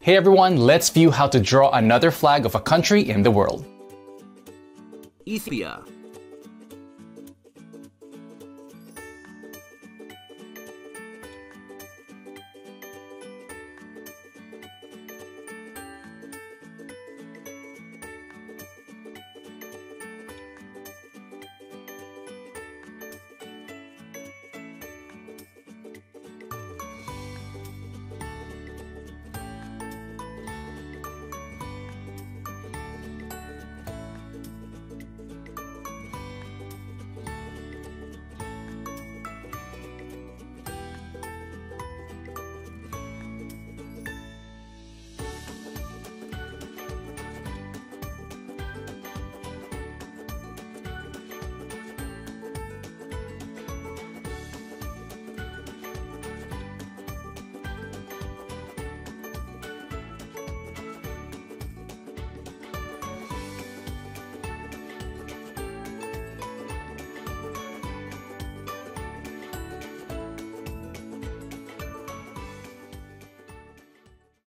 Hey everyone, let's view how to draw another flag of a country in the world. Ethiopia.